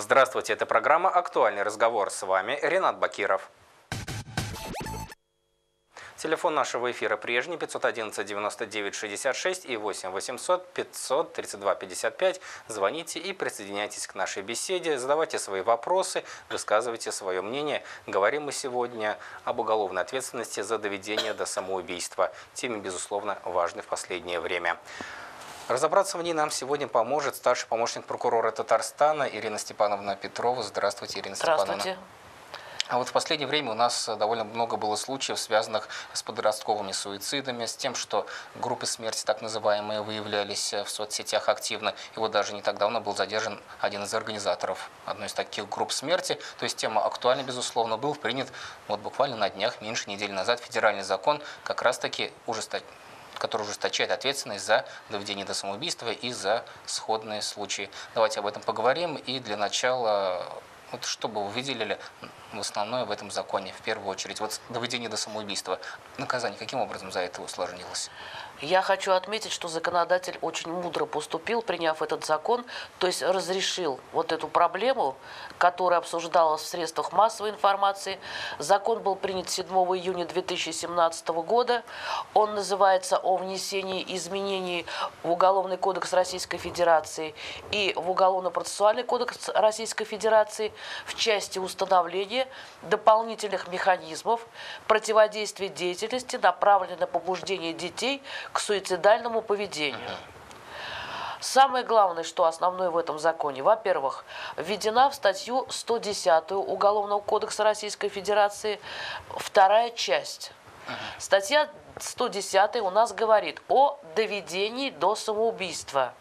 Здравствуйте, это программа «Актуальный разговор». С вами Ренат Бакиров. Телефон нашего эфира прежний 511 99 66 и 8 800 532 55. Звоните и присоединяйтесь к нашей беседе, задавайте свои вопросы, высказывайте свое мнение. Говорим мы сегодня об уголовной ответственности за доведение до самоубийства. Теме, безусловно, важной в последнее время. Разобраться в ней нам сегодня поможет старший помощник прокурора Татарстана Ирина Степановна Петрова. Здравствуйте, Ирина Степановна. Здравствуйте. А вот в последнее время у нас довольно много было случаев, связанных с подростковыми суицидами, с тем, что группы смерти, так называемые, выявлялись в соцсетях активно. И вот даже не так давно был задержан один из организаторов одной из таких групп смерти. То есть тема актуальна, безусловно. Был принят вот буквально на днях, меньше недели назад, федеральный закон, как раз-таки который ужесточает ответственность за доведение до самоубийства и за сходные случаи. Давайте об этом поговорим. И для начала, вот чтобы вы выделили в основное в этом законе, в первую очередь, вот доведение до самоубийства. Наказание каким образом за это усложнилось? Я хочу отметить, что законодатель очень мудро поступил, приняв этот закон, то есть разрешил вот эту проблему, которая обсуждалась в средствах массовой информации. Закон был принят 7 июня 2017 года. Он называется «О внесении изменений в Уголовный кодекс Российской Федерации и в Уголовно-процессуальный кодекс Российской Федерации в части установления дополнительных механизмов противодействия деятельности, направленной на побуждение детей к суицидальному поведению». Самое главное, что основное в этом законе, во-первых, введена в статью 110 Уголовного кодекса Российской Федерации вторая часть. Статья 110 у нас говорит о доведении до самоубийства.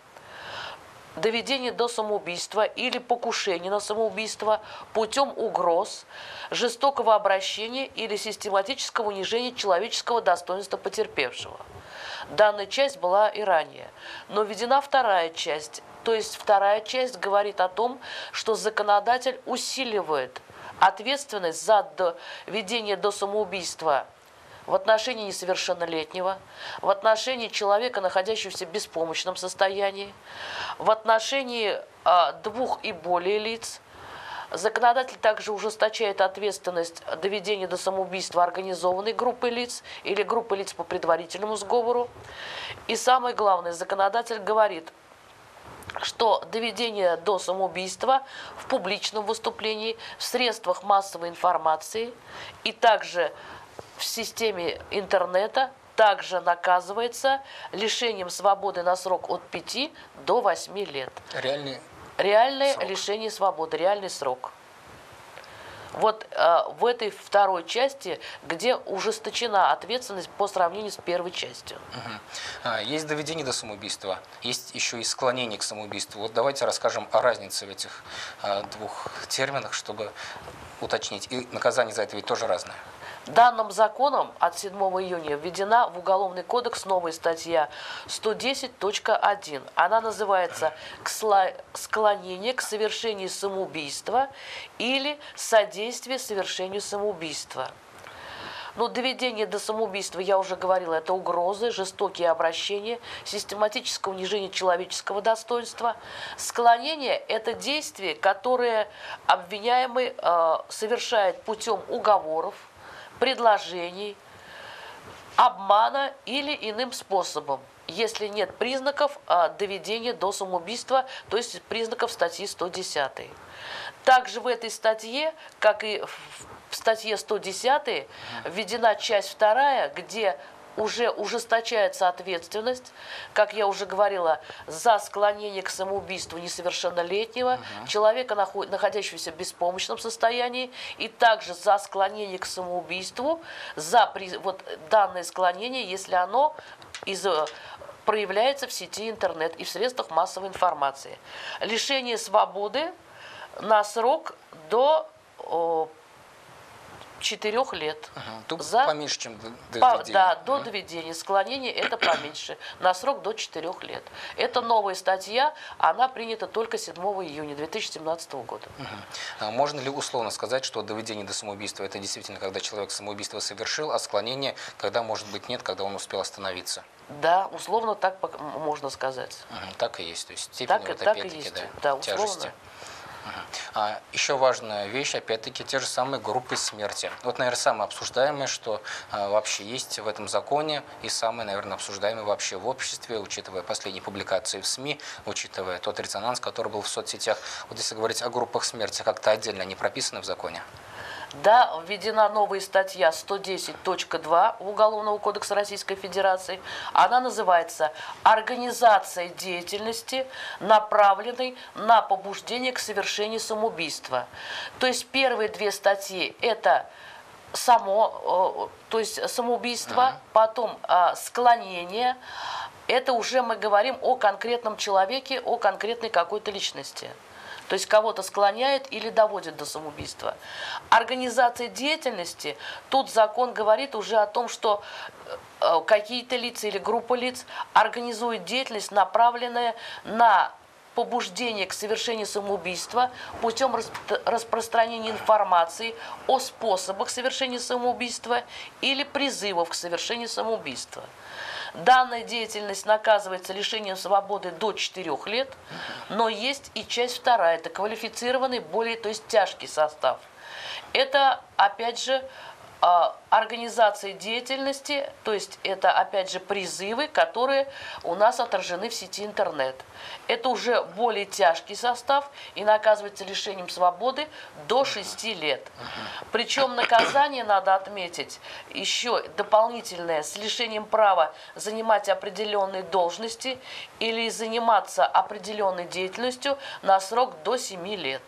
Доведение до самоубийства или покушение на самоубийство путем угроз, жестокого обращения или систематического унижения человеческого достоинства потерпевшего. Данная часть была и ранее, но введена вторая часть. То есть вторая часть говорит о том, что законодатель усиливает ответственность за доведение до самоубийства в отношении несовершеннолетнего, в отношении человека, находящегося в беспомощном состоянии, в отношении двух и более лиц. Законодатель также ужесточает ответственность доведения до самоубийства организованной группы лиц или группы лиц по предварительному сговору. И самое главное, законодатель говорит, что доведение до самоубийства в публичном выступлении, в средствах массовой информации и также в системе интернета также наказывается лишением свободы на срок от 5 до 8 лет. Реальное срок. Лишение свободы, реальный срок. Вот в этой второй части, где ужесточена ответственность по сравнению с первой частью. Есть доведение до самоубийства, есть еще и склонение к самоубийству. Вот давайте расскажем о разнице в этих двух терминах, чтобы уточнить. И наказание за это ведь тоже разное. Данным законом от 7 июня введена в Уголовный кодекс новая статья 110.1. Она называется «Склонение к совершению самоубийства» или «Содействие совершению самоубийства». Но доведение до самоубийства, я уже говорила, это угрозы, жестокие обращения, систематическое унижение человеческого достоинства. Склонение – это действие, которое обвиняемый совершает путем уговоров, предложений, обмана или иным способом, если нет признаков доведения до самоубийства, то есть признаков статьи 110. Также в этой статье, как и в статье 110, введена часть 2, где уже ужесточается ответственность, как я уже говорила, за склонение к самоубийству несовершеннолетнего, человека, находящегося в беспомощном состоянии, и также за склонение к самоубийству, за вот данное склонение, если оно проявляется в сети интернет и в средствах массовой информации. Лишение свободы на срок до 4 лет. Тут поменьше, чем доведение. Да, до доведения. Склонение это поменьше. На срок до 4 лет. Это новая статья, она принята только 7 июня 2017 года. Можно ли условно сказать, что доведение до самоубийства это действительно, когда человек самоубийство совершил, а склонение, когда, может быть, нет, когда он успел остановиться? Да, условно так можно сказать. Так и есть. То есть степень вот, опять-таки, да, тяжести. Еще важная вещь, опять-таки, те же самые группы смерти. Вот, наверное, самое обсуждаемое, что вообще есть в этом законе, и самое, наверное, обсуждаемое вообще в обществе, учитывая последние публикации в СМИ, учитывая тот резонанс, который был в соцсетях. Вот если говорить о группах смерти, как-то отдельно они прописаны в законе? Да, введена новая статья 110.2 Уголовного кодекса Российской Федерации. Она называется «Организация деятельности, направленной на побуждение к совершению самоубийства». То есть первые две статьи – это то есть самоубийство, потом склонение. Это уже мы говорим о конкретном человеке, о конкретной какой-то личности. То есть кого-то склоняет или доводит до самоубийства. Организация деятельности, тут закон говорит уже о том, что какие-то лица или группа лиц организуют деятельность, направленная на побуждение к совершению самоубийства путем распространения информации о способах совершения самоубийства или призывов к совершению самоубийства. Данная деятельность наказывается лишением свободы до 4 лет, но есть и часть вторая, это квалифицированный, то есть тяжкий состав. Это, опять же, организация деятельности, то есть это, опять же, призывы, которые у нас отражены в сети интернет. Это уже более тяжкий состав и наказывается лишением свободы до 6 лет. Причем наказание, надо отметить, еще дополнительное с лишением права занимать определенные должности или заниматься определенной деятельностью на срок до 7 лет.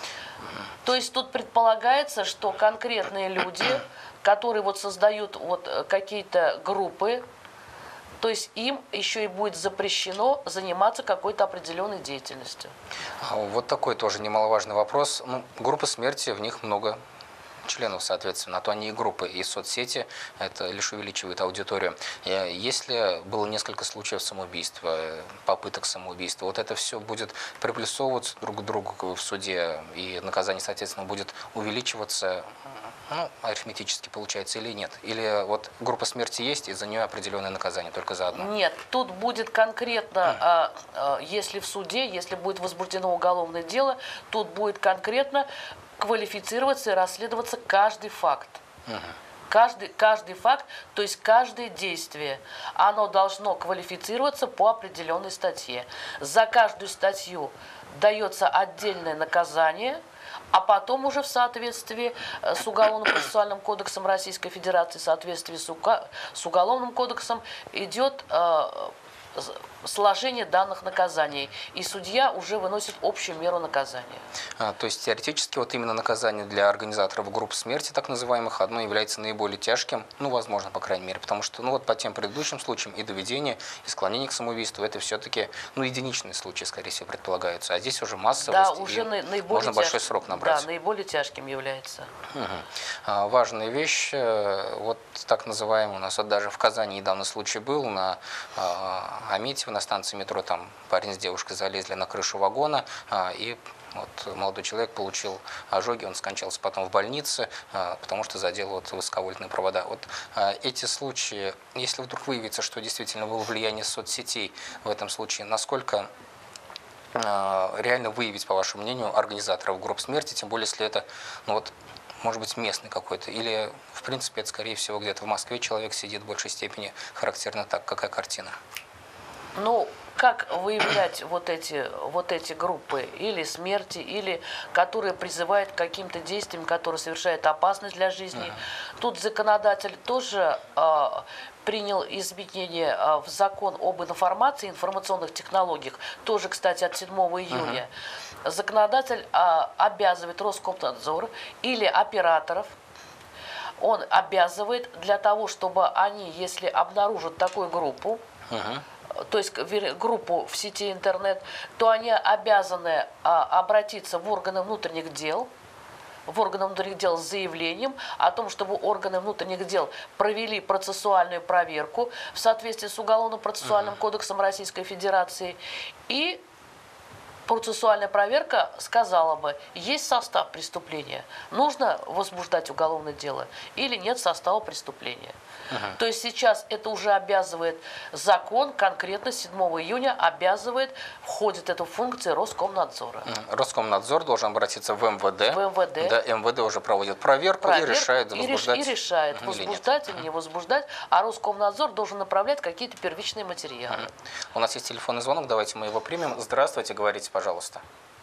То есть тут предполагается, что конкретные люди, которые вот создают вот какие-то группы, то есть им еще и будет запрещено заниматься какой-то определенной деятельностью. Вот такой тоже немаловажный вопрос. Группы смерти, в них много членов, соответственно, а то они и группы, и соцсети, это лишь увеличивает аудиторию. Если было несколько случаев самоубийства, попыток самоубийства, вот это все будет приплюсовываться друг к другу в суде, и наказание, соответственно, будет увеличиваться, арифметически получается или нет? Или вот группа смерти есть, и за нее определенное наказание только за одно? Нет, тут будет конкретно, если в суде, если будет возбуждено уголовное дело, тут будет конкретно квалифицироваться и расследоваться каждый факт. Каждый факт, то есть каждое действие, оно должно квалифицироваться по определенной статье. За каждую статью дается отдельное наказание, а потом уже в соответствии с Уголовно-процессуальным кодексом Российской Федерации, в соответствии с Уголовным кодексом идет сложение данных наказаний, и судья уже выносит общую меру наказания. То есть теоретически вот именно наказание для организаторов групп смерти, так называемых, одно является наиболее тяжким, возможно, по крайней мере, потому что, вот по тем предыдущим случаям и доведение, и склонение к самоубийству, это все-таки, единичные случаи, скорее всего, предполагаются, а здесь уже массовость, да, уже наиболее можно большой срок набрать. Да, наиболее тяжким является. Важная вещь, вот так называемая, у нас вот даже в Казани недавно случай был, на Аметьево, на станции метро, там парень с девушкой залезли на крышу вагона, и вот молодой человек получил ожоги, он скончался потом в больнице, потому что задел высоковольтные провода. Вот эти случаи, если вдруг выявится, что действительно было влияние соцсетей в этом случае, насколько реально выявить, по вашему мнению, организаторов групп смерти, тем более, если это, может быть, местный какой-то, или, в принципе, это, скорее всего, где-то в Москве человек сидит в большей степени, характерно так, какая картина? Как выявлять вот эти группы или смерти, или которые призывают к каким-то действиям, которые совершают опасность для жизни? Тут законодатель тоже принял изменения в закон об информации, информационных технологиях, тоже, кстати, от 7 июня. Законодатель обязывает Роскомнадзор или операторов, он обязывает для того, чтобы они, если обнаружат такую группу, то есть группу в сети интернет, то они обязаны обратиться в органы внутренних дел, с заявлением о том, чтобы органы внутренних дел провели процессуальную проверку в соответствии с Уголовно-процессуальным кодексом Российской Федерации и процессуальная проверка сказала бы, есть состав преступления, нужно возбуждать уголовное дело или нет состава преступления. То есть сейчас это уже обязывает закон, конкретно 7 июня обязывает, входит эту функцию Роскомнадзора. Роскомнадзор должен обратиться в МВД. В МВД. Да, МВД уже проводит проверку и решает, возбуждать и решает, или возбуждать или не возбуждать, а Роскомнадзор должен направлять какие-то первичные материалы. У нас есть телефонный звонок, давайте мы его примем. Здравствуйте, говорите, пожалуйста.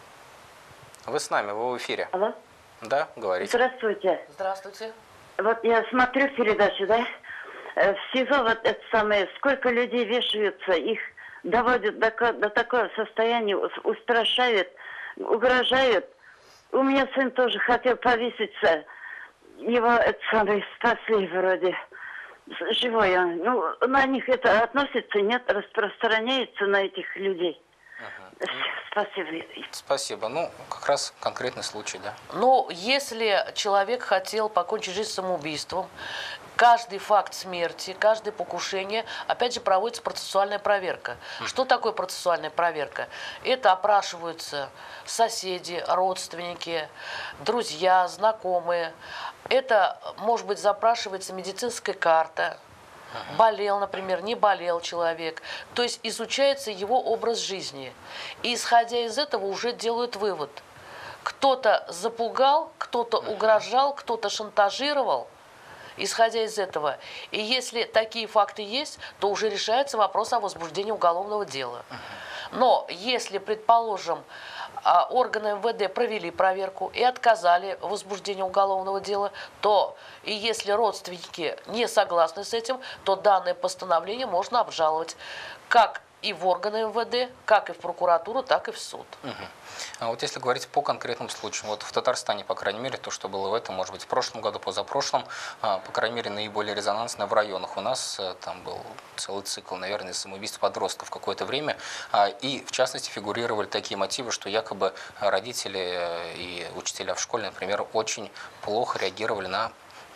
Вы с нами, вы в эфире. Алло. Да, говорите. Здравствуйте. Здравствуйте. Вот я смотрю передачу, да? В СИЗО вот это самое, сколько людей вешаются, их доводят до такого состояния, устрашают, угрожают. У меня сын тоже хотел повеситься, его это самое спасли вроде, живой он. Ну, на них это относится, нет, распространяется на этих людей. Спасибо. Спасибо. Ну, как раз конкретный случай, да. Но если человек хотел покончить жизнь самоубийством, каждый факт смерти, каждое покушение, опять же, проводится процессуальная проверка. Что такое процессуальная проверка? Это опрашиваются соседи, родственники, друзья, знакомые. Это, может быть, запрашивается медицинская карта. Болел, например, не болел человек. То есть изучается его образ жизни. И исходя из этого уже делают вывод. Кто-то запугал, кто-то угрожал, кто-то шантажировал. Исходя из этого. И если такие факты есть, то уже решается вопрос о возбуждении уголовного дела. Но если, предположим, органы МВД провели проверку и отказали в возбуждении уголовного дела, то и если родственники не согласны с этим, то данное постановление можно обжаловать как и в органы МВД, как и в прокуратуру, так и в суд. А вот если говорить по конкретным случаям, вот в Татарстане, по крайней мере, то, что было в этом, может быть, в прошлом году, позапрошлом, по крайней мере, наиболее резонансно в районах. У нас там был целый цикл, наверное, самоубийств подростков в какое-то время, и, в частности, фигурировали такие мотивы, что якобы родители и учителя в школе, например, очень плохо реагировали на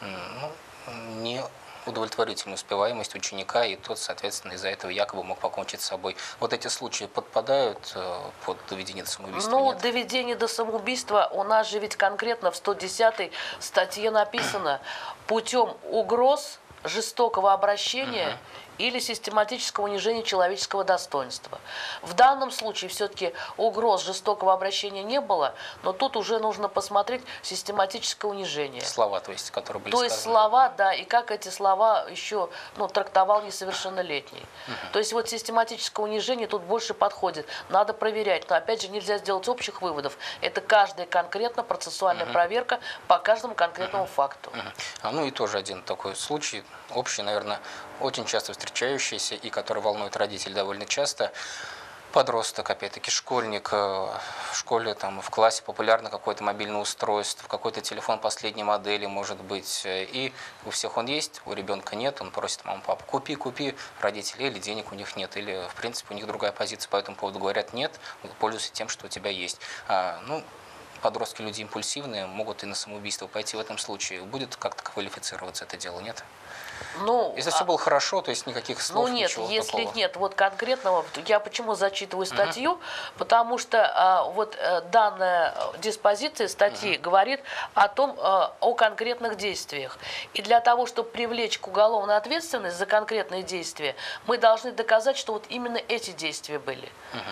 неудовлетворительную успеваемость ученика, и тот, соответственно, из-за этого якобы мог покончить с собой. Вот эти случаи подпадают под доведение до самоубийства? Ну, нет? доведение до самоубийства у нас же ведь конкретно в 110-й статье написано путем угроз, жестокого обращения или систематического унижения человеческого достоинства. В данном случае все-таки угроз жестокого обращения не было, но тут уже нужно посмотреть систематическое унижение. Слова, то есть, которые были То сказаны. есть слова, да, и как эти слова еще трактовал несовершеннолетний. То есть вот систематическое унижение тут больше подходит. Надо проверять, но опять же нельзя сделать общих выводов. Это каждая конкретно процессуальная проверка по каждому конкретному факту. Ну и тоже один такой случай, общий, наверное, очень часто встречающийся и который волнует родителей довольно часто. Подросток, опять-таки школьник, в школе, там, в классе популярно какое-то мобильное устройство, какой-то телефон последней модели, может быть, и у всех он есть, у ребенка нет, он просит маму, папу, купи, родители, или денег у них нет, или, в принципе, у них другая позиция по этому поводу, говорят, нет, пользуйся тем, что у тебя есть. Подростки, люди импульсивные, могут и на самоубийство пойти в этом случае. Будет как-то квалифицироваться это дело, нет? Если все было хорошо, то есть никаких слов, нет, ничего если такого. нет, вот конкретного, я почему зачитываю статью, потому что данная диспозиция статьи говорит о том, о конкретных действиях. И для того, чтобы привлечь к уголовной ответственности за конкретные действия, мы должны доказать, что вот именно эти действия были.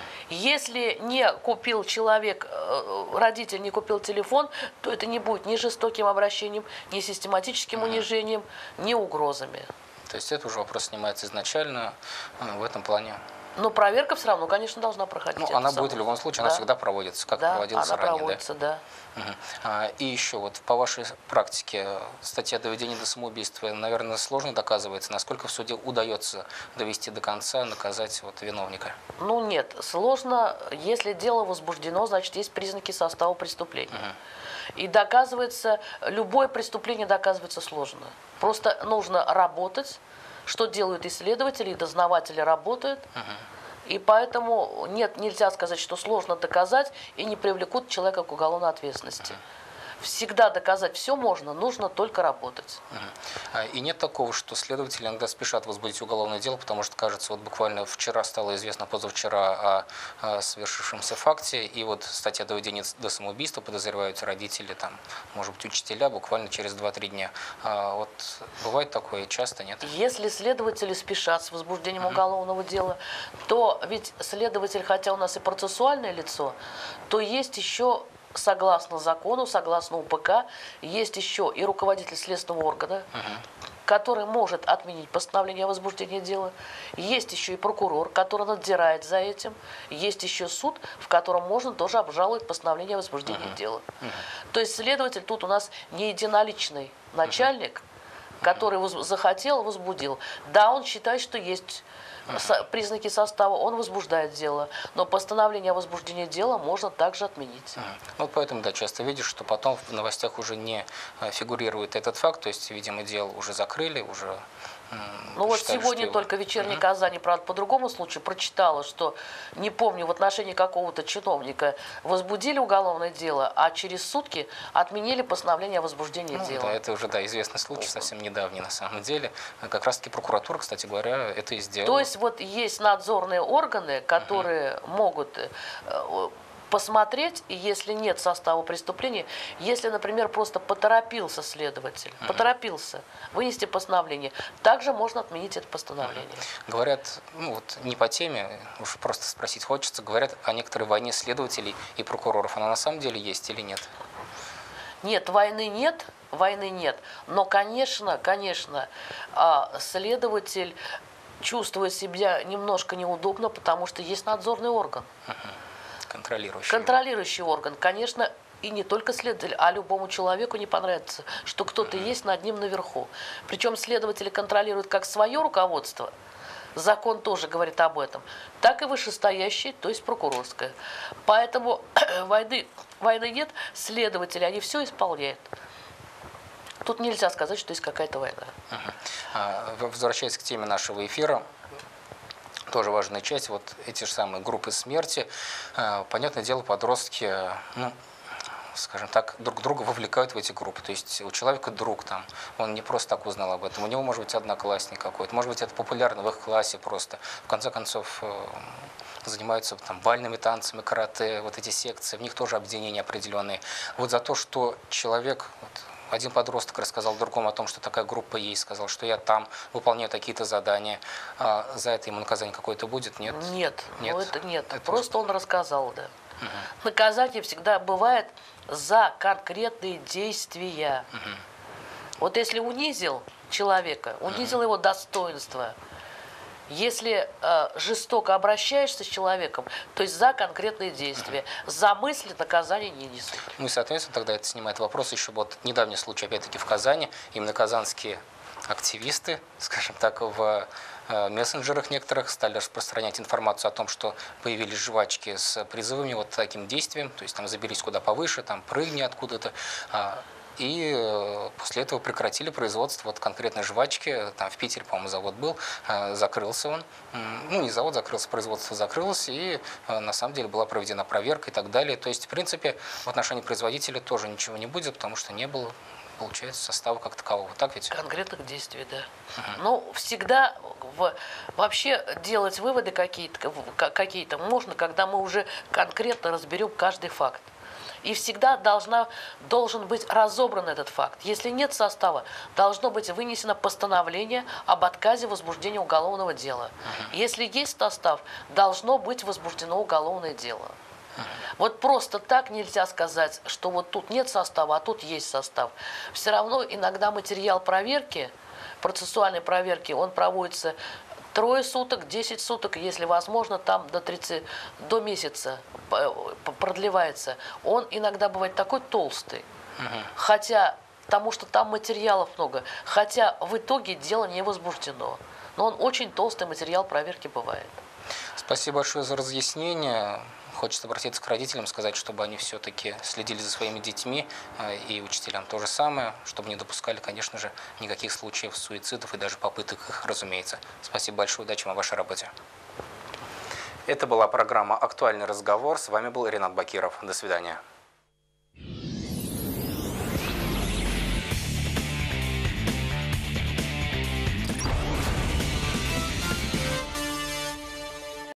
Если не купил человек, родитель не купил телефон, то это не будет ни жестоким обращением, ни систематическим унижением, ни угрозами. То есть это уже вопрос снимается изначально в этом плане. Но проверка все равно, конечно, должна проходить. Она будет в любом случае, она всегда проводится, как проводилась она ранее. проводится, да. И еще вот по вашей практике статья доведения до самоубийства, наверное, сложно доказывается. Насколько в суде удается довести до конца, наказать виновника? Нет, сложно. Если дело возбуждено, значит, есть признаки состава преступления. И доказывается, любое преступление доказывается сложно. Просто нужно работать, что делают исследователи и дознаватели работают. И поэтому нельзя сказать, что сложно доказать и не привлекут человека к уголовной ответственности. всегда доказать все можно, нужно только работать. И нет такого, что следователи иногда спешат возбудить уголовное дело, потому что, кажется, вот буквально вчера стало известно, позавчера о совершившемся факте, и вот статья доведения до самоубийства, подозреваются родители, там, может быть, учителя, буквально через 2-3 дня. Вот бывает такое часто, нет? Если следователи спешат с возбуждением уголовного дела, то ведь следователь, хотя у нас и процессуальное лицо, то есть еще, согласно закону, согласно УПК, есть еще и руководитель следственного органа, который может отменить постановление о возбуждении дела. Есть еще и прокурор, который надзирает за этим. Есть еще суд, в котором можно тоже обжаловать постановление о возбуждении дела. То есть следователь тут у нас не единоличный начальник, который захотел, возбудил. Да, он считает, что есть признаки состава, он возбуждает дело, но постановление о возбуждении дела можно также отменить. Вот поэтому, да, часто видишь, что потом в новостях уже не фигурирует этот факт, то есть, видимо, дело уже закрыли, уже... Ну вот сегодня только в «Вечерней Казани», правда, по другому случаю прочитала, что, не помню, в отношении какого-то чиновника возбудили уголовное дело, а через сутки отменили постановление о возбуждении дела. Да, это уже, да, известный случай, совсем недавний на самом деле. Как раз-таки прокуратура, кстати говоря, это и сделала. То есть вот есть надзорные органы, которые могут посмотреть, и если нет состава преступления, если, например, просто поторопился следователь, поторопился вынести постановление, также можно отменить это постановление. Говорят, ну вот не по теме, уж просто спросить хочется, говорят о некоторой войне следователей и прокуроров. Она на самом деле есть или нет? Нет, войны нет, но, конечно, следователь чувствует себя немножко неудобно, потому что есть надзорный орган. Контролирующий орган. Конечно, и не только следователь, а любому человеку не понравится, что кто-то есть над ним наверху. Причем следователи контролируют как свое руководство, закон тоже говорит об этом, так и вышестоящие, то есть прокурорское. Поэтому войны нет, следователи, они все исполняют. Тут нельзя сказать, что есть какая-то война. Возвращаясь к теме нашего эфира, тоже важная часть, вот эти же самые группы смерти. Понятное дело, подростки, ну, скажем так, друг друга вовлекают в эти группы. То есть у человека друг там, он не просто так узнал об этом, у него может быть одноклассник какой-то, может быть это популярно в их классе просто. В конце концов, занимаются там бальными танцами, карате, вот эти секции, в них тоже обвинения определенные. Вот за то, что человек... Один подросток рассказал другому о том, что такая группа есть, сказал, что я там выполняю такие-то задания. За это ему наказание какое-то будет? Нет? Нет. Просто он рассказал, да. Наказание всегда бывает за конкретные действия. Вот если унизил человека, унизил его достоинство, если жестоко обращаешься с человеком, то есть за конкретные действия, за мысли наказания не несут. Ну и, соответственно, тогда это снимает вопрос еще вот недавний случай, опять-таки, в Казани. Именно казанские активисты, скажем так, в мессенджерах некоторых стали распространять информацию о том, что появились жвачки с призывами вот таким действием, то есть там заберись куда повыше, там прыгни откуда-то. И после этого прекратили производство вот конкретной жвачки. Там в Питере, по-моему, завод был, закрылся он. Ну, не завод закрылся, производство закрылось, и на самом деле была проведена проверка и так далее. То есть, в принципе, в отношении производителя тоже ничего не будет, потому что не было, получается, состава как такового. Так ведь? Конкретных действий, да. Но всегда вообще делать выводы какие-то можно, когда мы уже конкретно разберем каждый факт. И всегда должен быть разобран этот факт. Если нет состава, должно быть вынесено постановление об отказе возбуждения уголовного дела. Если есть состав, должно быть возбуждено уголовное дело. Вот просто так нельзя сказать, что вот тут нет состава, а тут есть состав. Все равно иногда материал проверки, процессуальной проверки, он проводится 3 суток, 10 суток, если возможно, там до месяца продлевается. Он иногда бывает такой толстый, хотя, потому что там материалов много, хотя в итоге дело не возбуждено. Но он очень толстый материал проверки бывает. Спасибо большое за разъяснение. Хочется обратиться к родителям, сказать, чтобы они все-таки следили за своими детьми, и учителям то же самое, чтобы не допускали, конечно же, никаких случаев суицидов и даже попыток их, разумеется. Спасибо большое, удачи вам в вашей работе. Это была программа «Актуальный разговор». С вами был Ренат Бакиров. До свидания.